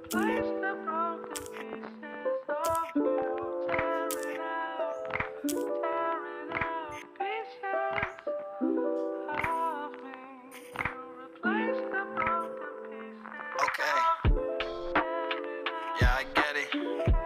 replace the broken pieces of you. Tearing out pieces of me. You replace the broken pieces. Okay. Yeah, I get it.